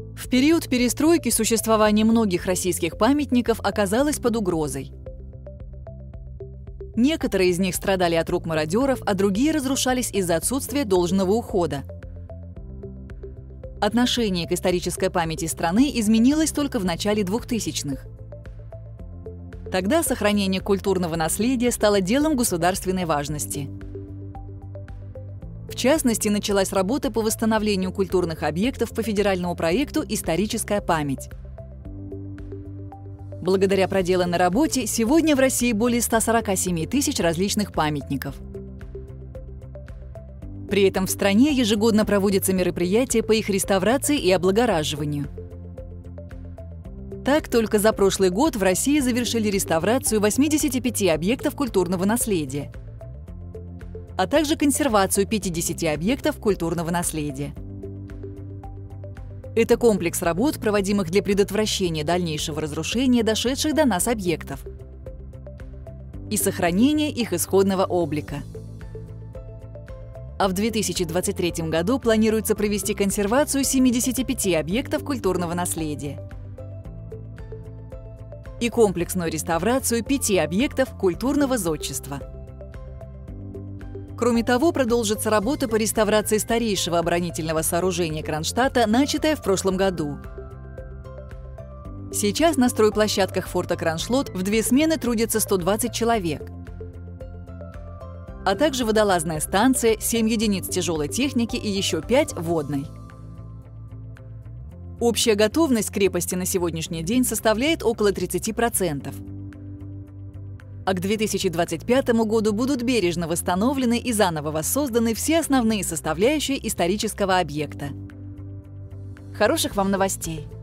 В период перестройки существование многих российских памятников оказалось под угрозой. Некоторые из них страдали от рук мародеров, а другие разрушались из-за отсутствия должного ухода. Отношение к исторической памяти страны изменилось только в начале 2000-х. Тогда сохранение культурного наследия стало делом государственной важности. В частности, началась работа по восстановлению культурных объектов по федеральному проекту «Историческая память». Благодаря проделанной работе сегодня в России более 147 тысяч различных памятников. При этом в стране ежегодно проводятся мероприятия по их реставрации и облагораживанию. Так, только за прошлый год в России завершили реставрацию 85 объектов культурного наследия, а также консервацию 50 объектов культурного наследия. Это комплекс работ, проводимых для предотвращения дальнейшего разрушения дошедших до нас объектов и сохранения их исходного облика. А в 2023 году планируется провести консервацию 75 объектов культурного наследия и комплексную реставрацию 5 объектов культурного зодчества. Кроме того, продолжится работа по реставрации старейшего оборонительного сооружения Кронштадта, начатая в прошлом году. Сейчас на стройплощадках форта Кроншлот в 2 смены трудятся 120 человек, а также водолазная станция, 7 единиц тяжелой техники и еще 5 водной. Общая готовность крепости на сегодняшний день составляет около 30%. А к 2025 году будут бережно восстановлены и заново воссозданы все основные составляющие исторического объекта. Хороших вам новостей!